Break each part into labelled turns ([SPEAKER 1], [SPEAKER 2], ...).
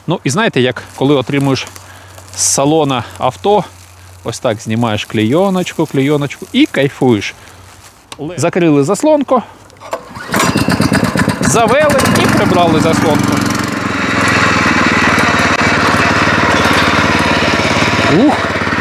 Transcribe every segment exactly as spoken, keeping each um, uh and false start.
[SPEAKER 1] Ну і знаєте, як коли отримуєш з салона авто, ось так знімаєш клейоночку, клейоночку і кайфуєш. Закрили заслонку, завели і прибрали заслонку. Ух!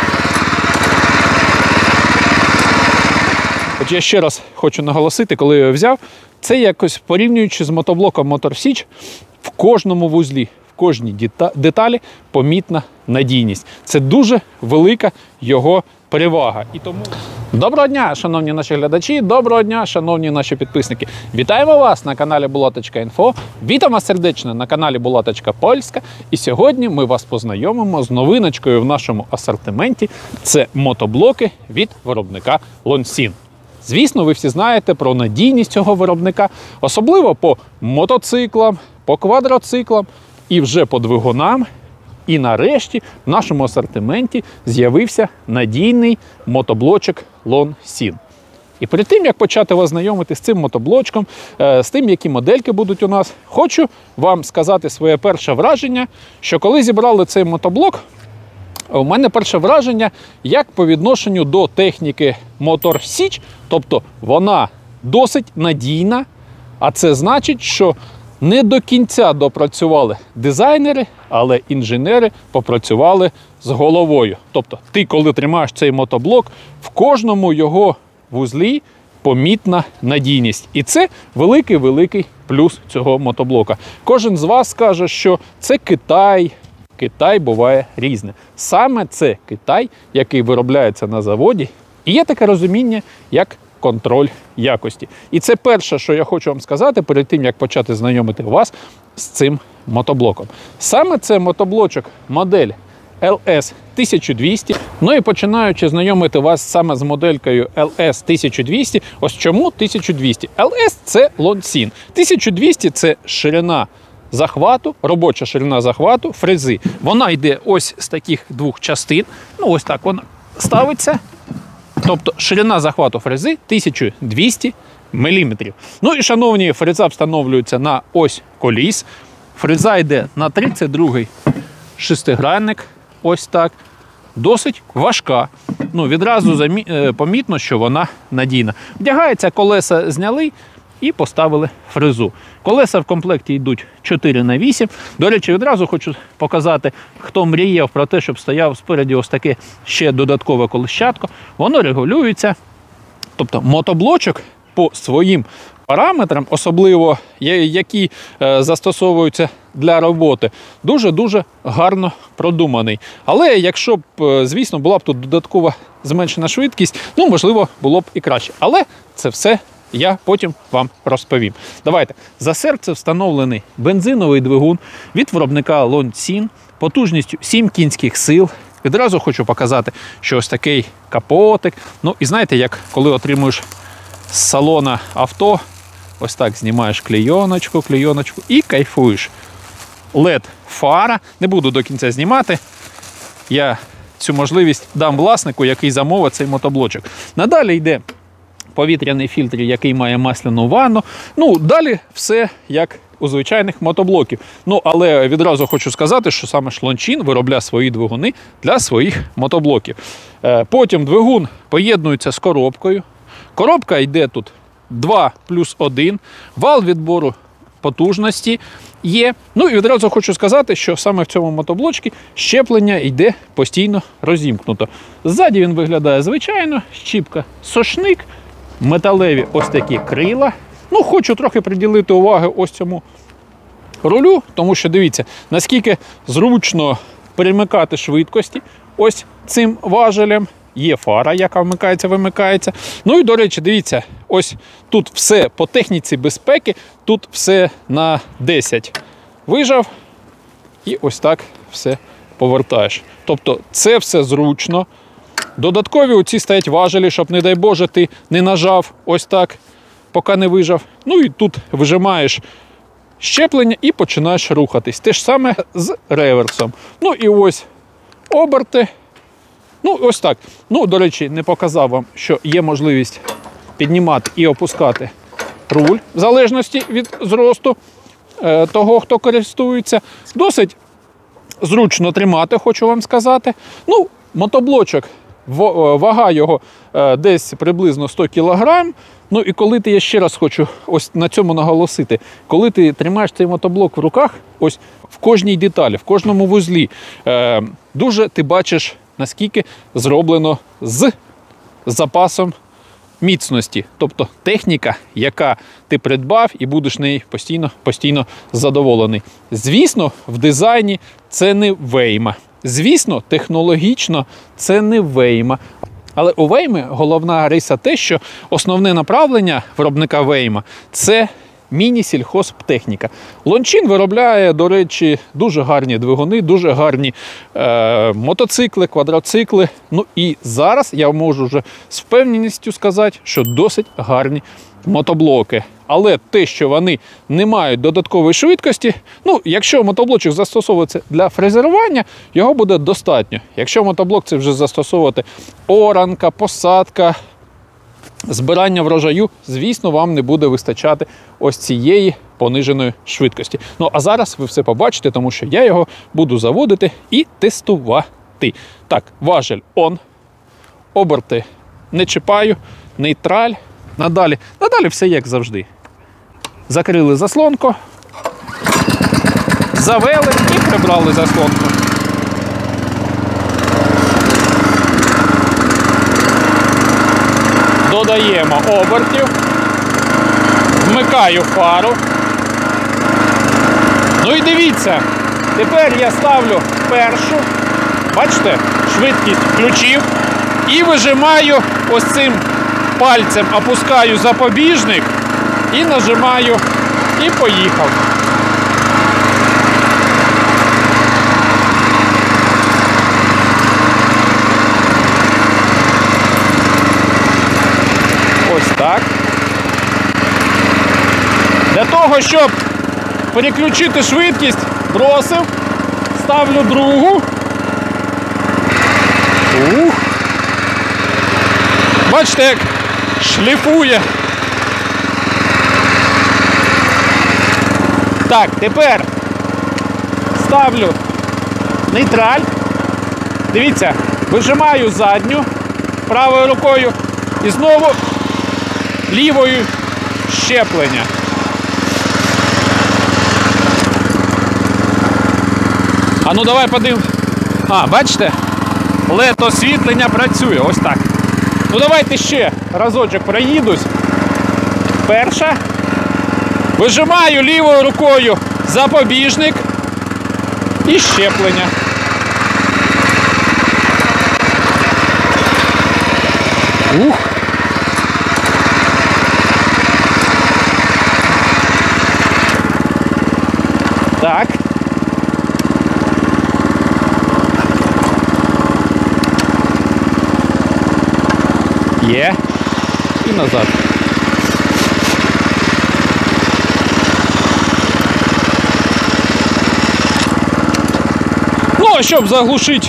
[SPEAKER 1] От я ще раз хочу наголосити, коли я його взяв, це якось порівнюючи з мотоблоком Motor Січ, в кожному вузлі, в кожній деталі помітна надійність. Це дуже велика його перевага. І тому... Доброго дня, шановні наші глядачі, доброго дня, шановні наші підписники. Вітаємо вас на каналі Булаточка.Інфо, вітаємо сердечно на каналі Булаточка Польська. І сьогодні ми вас познайомимо з новиночкою в нашому асортименті. Це мотоблоки від виробника Lonsin. Звісно, ви всі знаєте про надійність цього виробника, особливо по мотоциклам, по квадроциклам і вже по двигунам. І нарешті в нашому асортименті з'явився надійний мотоблочок Lonsin. І перед тим, як почати вас знайомити з цим мотоблочком, з тим, які модельки будуть у нас, хочу вам сказати своє перше враження, що коли зібрали цей мотоблок, у мене перше враження, як по відношенню до техніки Motor Січ, тобто вона досить надійна, а це значить, що не до кінця допрацювали дизайнери, але інженери попрацювали з головою. Тобто ти, коли тримаєш цей мотоблок, в кожному його вузлі помітна надійність. І це великий-великий плюс цього мотоблока. Кожен з вас скаже, що це Китай. Китай буває різне. Саме це Китай, який виробляється на заводі. І є таке розуміння, як контроль якості. І це перше, що я хочу вам сказати, перед тим, як почати знайомити вас з цим мотоблоком. Саме це мотоблочок модель ел ес тисяча двісті. Ну і починаючи знайомити вас саме з моделькою ел ес тисяча двісті, ось чому тисяча двісті? ел ес – це Lonsin. тисяча двісті – це ширина захвату, робоча ширина захвату фрези. Вона йде ось з таких двох частин. Ну ось так вона ставиться. Тобто ширина захвату фрези тисяча двісті міліметрів. Ну і, шановні, фреза встановлюється на ось коліс. Фреза йде на тридцять другий шестигранник. Ось так. Досить важка. Ну, відразу замі... помітно, що вона надійна. Вдягається, колеса зняли і поставили фрезу. Колеса в комплекті йдуть чотири на вісім. До речі, відразу хочу показати, хто мріяв про те, щоб стояв спереді ось таке ще додаткове колещатко. Воно регулюється. Тобто мотоблочок по своїм параметрам, особливо які е, застосовуються для роботи, дуже-дуже гарно продуманий. Але якщо б, звісно, була б тут додаткова зменшена швидкість, ну, можливо, було б і краще. Але це все я потім вам розповім. Давайте. За серце встановлений бензиновий двигун від виробника Lonsin потужністю сім кінських сил. Відразу хочу показати, що ось такий капотик. Ну і знаєте, як коли отримуєш з салона авто, ось так знімаєш клейоночку, клейоночку і кайфуєш. лед-фара. Не буду до кінця знімати. Я цю можливість дам власнику, який замовив цей мотоблочок. Надалі йде повітряний фільтр, який має масляну ванну. Ну, далі все як у звичайних мотоблоків. Ну, але відразу хочу сказати, що саме Lonsin виробляє свої двигуни для своїх мотоблоків. Потім двигун поєднується з коробкою. Коробка йде тут два плюс один. Вал відбору потужності є. Ну і відразу хочу сказати, що саме в цьому мотоблочці щеплення йде постійно розімкнуто. Ззаді він виглядає звичайно, щіпка сошник, металеві ось такі крила. Ну, хочу трохи приділити уваги ось цьому рулю, тому що дивіться, наскільки зручно перемикати швидкості ось цим важелем. Є фара, яка вмикається, вимикається. Ну і, до речі, дивіться, ось тут все по техніці безпеки, тут все на десять. Вижав і ось так все повертаєш. Тобто це все зручно. Додаткові оці стоять важелі, щоб, не дай Боже, ти не нажав ось так, поки не вижав. Ну і тут вижимаєш щеплення і починаєш рухатись. Те ж саме з реверсом. Ну і ось оберти. Ну, ось так. Ну, до речі, не показав вам, що є можливість піднімати і опускати руль, в залежності від зросту е, того, хто користується. Досить зручно тримати, хочу вам сказати. Ну, мотоблочок, вага його десь приблизно сто кілограм. Ну і коли ти, я ще раз хочу ось на цьому наголосити, коли ти тримаєш цей мотоблок в руках, ось в кожній деталі, в кожному вузлі, е, дуже ти бачиш, наскільки зроблено з запасом міцності. Тобто техніка, яка ти придбав і будеш нею постійно, постійно задоволений. Звісно, в дизайні це не Вейма. Звісно, технологічно це не Вейма. Але у Вейми головна риса те, що основне направлення виробника Вейма – це міні-сільхозтехніка. Лончин виробляє, до речі, дуже гарні двигуни, дуже гарні е, мотоцикли, квадроцикли. Ну і зараз я можу вже з впевненістю сказати, що досить гарні мотоблоки. Але те, що вони не мають додаткової швидкості, ну, якщо мотоблочок застосовується для фрезерування, його буде достатньо. Якщо мотоблок це вже застосовувати оранка, посадка, збирання врожаю, звісно, вам не буде вистачати ось цієї пониженої швидкості. Ну, а зараз ви все побачите, тому що я його буду заводити і тестувати. Так, важель он, оберти не чіпаю, нейтраль. Надалі, надалі все як завжди. Закрили заслонку, завели і прибрали заслонку. Додаємо обертів, вмикаю фару. Ну і дивіться, тепер я ставлю першу, бачите, швидкість включив і вижимаю ось цим пальцем, опускаю запобіжник і нажимаю, і поїхав. Ось так. Для того, щоб переключити швидкість, бросив, ставлю другу. Ух. Бачите, як шліфує. Так, тепер ставлю нейтраль. Дивіться, вижимаю задню правою рукою і знову лівою щеплення. А ну давай подивимось. А, бачите? лед освітлення працює. Ось так. Ну давайте ще разочок проїдусь. Перша. Вижимаю лівою рукою запобіжник і щеплення. Ух. Так. Є. І назад. Ну, а щоб заглушити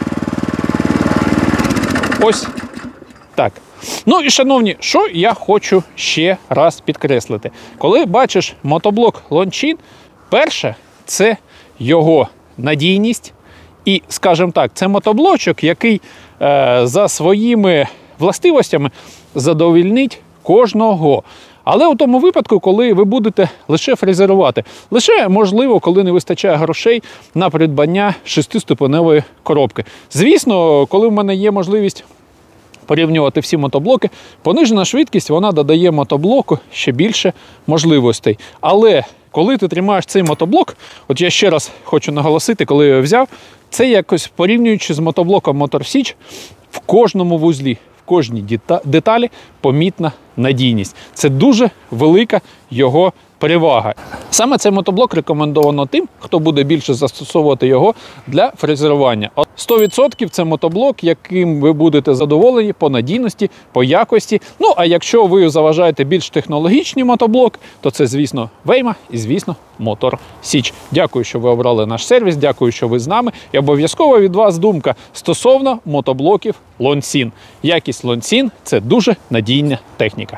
[SPEAKER 1] ось так. Ну і, шановні, що я хочу ще раз підкреслити. Коли бачиш мотоблок Лончин, перше, це його надійність. І, скажімо так, це мотоблочок, який е, за своїми властивостями задовольнить кожного. Але у тому випадку, коли ви будете лише фрезерувати, лише, можливо, коли не вистачає грошей на придбання шестиступеневої коробки. Звісно, коли в мене є можливість порівнювати всі мотоблоки, понижена швидкість, вона додає мотоблоку ще більше можливостей. Але коли ти тримаєш цей мотоблок, от я ще раз хочу наголосити, коли я його взяв, це якось порівнюючи з мотоблоком Motor Січ, в кожному вузлі, в кожній деталі помітна надійність. Це дуже велика його перевага. Саме цей мотоблок рекомендовано тим, хто буде більше застосовувати його для фрезерування. сто відсотків це мотоблок, яким ви будете задоволені по надійності, по якості. Ну, а якщо ви заважаєте більш технологічний мотоблок, то це, звісно, Вейма і, звісно, Motor Січ. Дякую, що ви обрали наш сервіс, дякую, що ви з нами. І обов'язково від вас думка стосовно мотоблоків Лончин. Якість Лончин – це дуже надійна техніка.